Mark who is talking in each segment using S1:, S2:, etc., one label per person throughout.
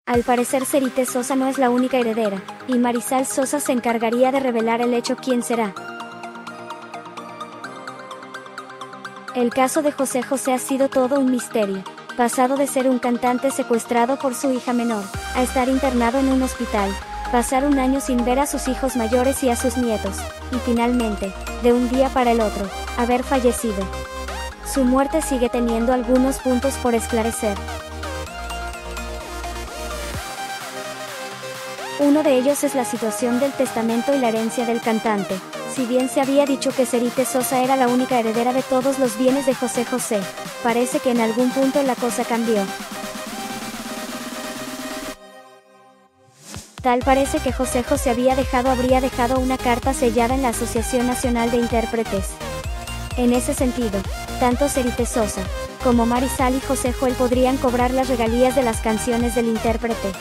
S1: Al parecer Serite Sosa no es la única heredera, y Marisal Sosa se encargaría de revelar el hecho quién será. El caso de José José ha sido todo un misterio, pasado de ser un cantante secuestrado por su hija menor, a estar internado en un hospital, pasar un año sin ver a sus hijos mayores y a sus nietos, y finalmente, de un día para el otro, haber fallecido. Su muerte sigue teniendo algunos puntos por esclarecer. Uno de ellos es la situación del testamento y la herencia del cantante. Si bien se había dicho que Serite Sosa era la única heredera de todos los bienes de José José, parece que en algún punto la cosa cambió. Tal parece que José José habría dejado una carta sellada en la Asociación Nacional de Intérpretes. En ese sentido, tanto Serite Sosa, como Marisal y José Joel podrían cobrar las regalías de las canciones del intérprete.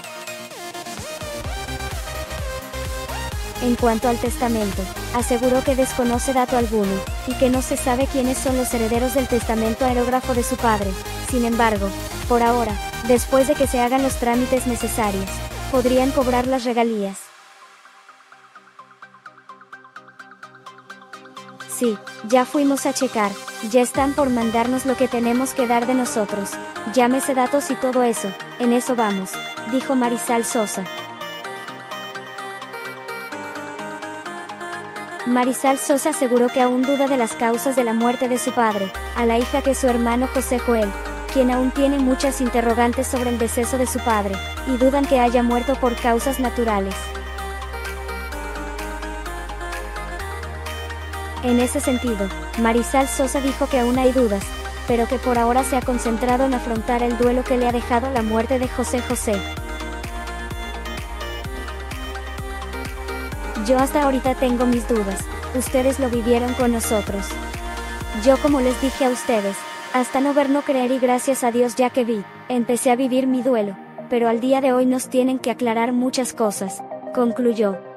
S1: En cuanto al testamento, aseguró que desconoce dato alguno, y que no se sabe quiénes son los herederos del testamento aerógrafo de su padre. Sin embargo, por ahora, después de que se hagan los trámites necesarios, podrían cobrar las regalías. Sí, ya fuimos a checar, ya están por mandarnos lo que tenemos que dar de nosotros, llámese datos y todo eso, en eso vamos, dijo Marisal Sosa. Marisal Sosa aseguró que aún duda de las causas de la muerte de su padre, a la hija que su hermano José Joel, quien aún tiene muchas interrogantes sobre el deceso de su padre, y dudan que haya muerto por causas naturales. En ese sentido, Marisal Sosa dijo que aún hay dudas, pero que por ahora se ha concentrado en afrontar el duelo que le ha dejado la muerte de José José. Yo hasta ahorita tengo mis dudas, ustedes lo vivieron con nosotros. Yo, como les dije a ustedes, hasta no ver no creer, y gracias a Dios ya que vi, empecé a vivir mi duelo, pero al día de hoy nos tienen que aclarar muchas cosas, concluyó.